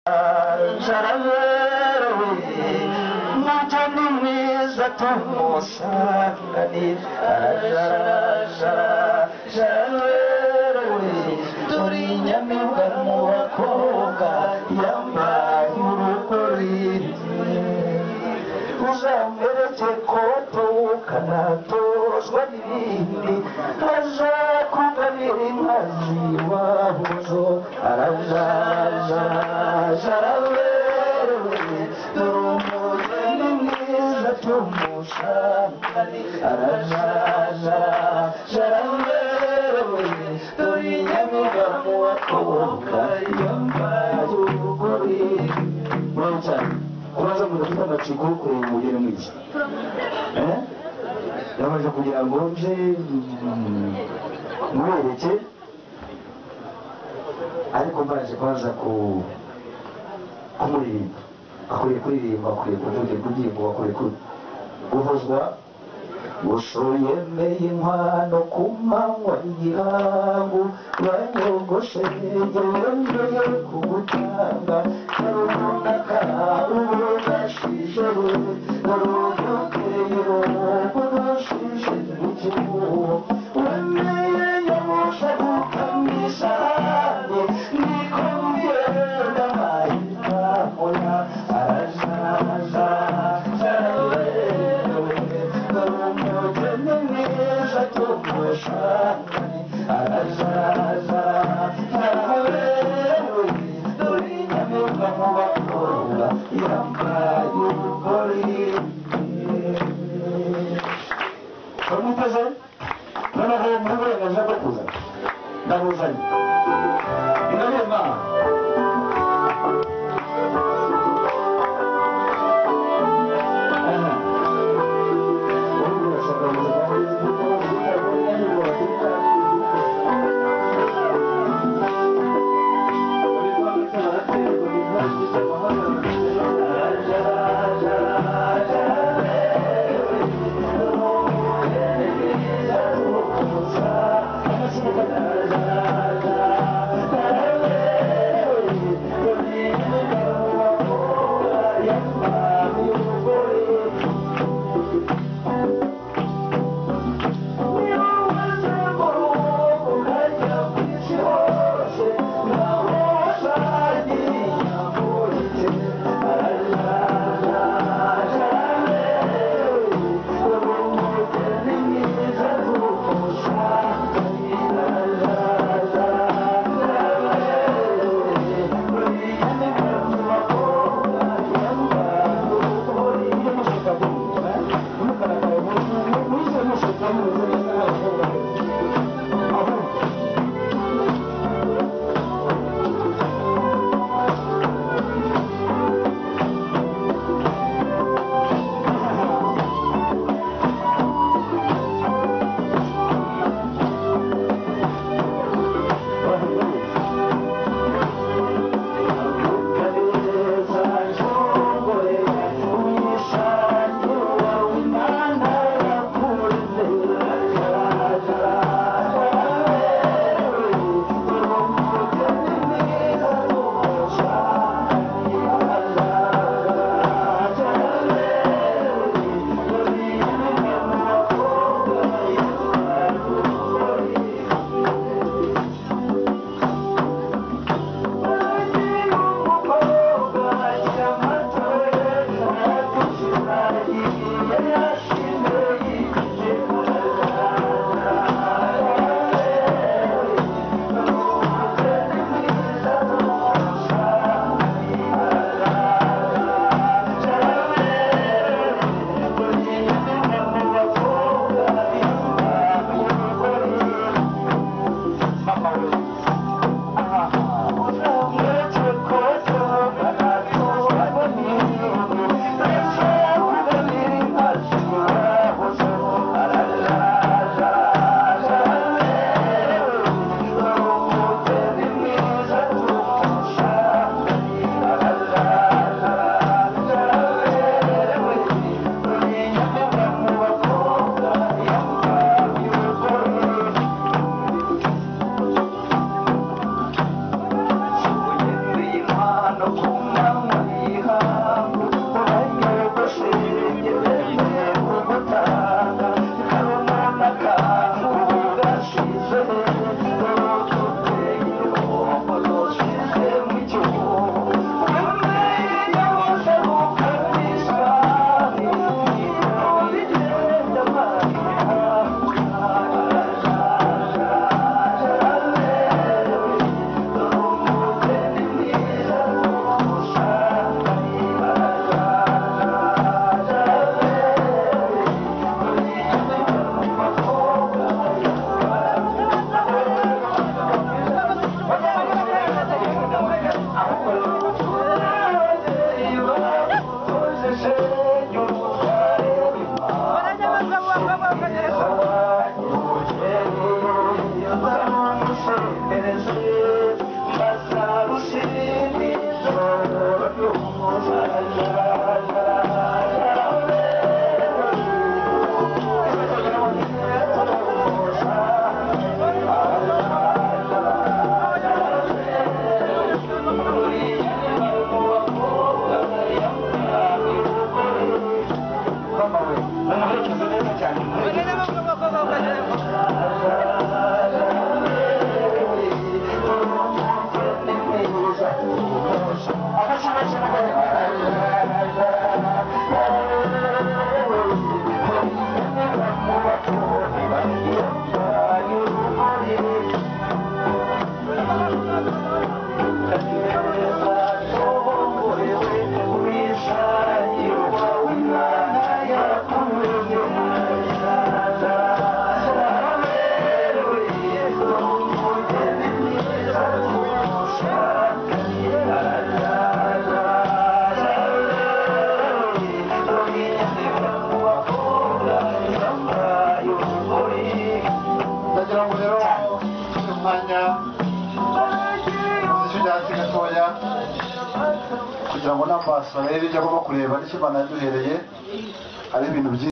jaraberewe mujyana mwiza tumusanganira jaraberewe dore inyamibwa mu bakobwa yambaye urugori uzamwereke koto ukanatozwa n'ibindi aza kuganira inkazi wabuzo arajajajaberewe dore umugeni mwiza tumusanganira arajajajaberewe dore inyamibwa mu bakobwa yambaye urugori kubaza ngo ndafite amatsiko yo kureba umugeni mwiza yamaze kugira ngo nje mwereke ariko mbanje kubanza kumuririmba akwiye kuririmba akwiye kuvuga indirimbo akwiye kuvuzwa ushoyemeye inkwano ku manywa y'igihangu banyogoshe yemeye kugutanga karunaka urugashije urugukeye urugashije igihugu wemeye nyabusha gukamisahane niko mbirenda mahitamo ya arajaja arajaja jaraberewe dore inyamibwa mu bakobwa yambaye urugori bamuteze noneho mu burenganzira bwo kuza ndabuzanye inarema umwanya umuziki ujya hasi gatoya kugira ngo n'amaso arebe ibyo agomba kureba n'icyo Imana yaduhereye hari ibintu byinshi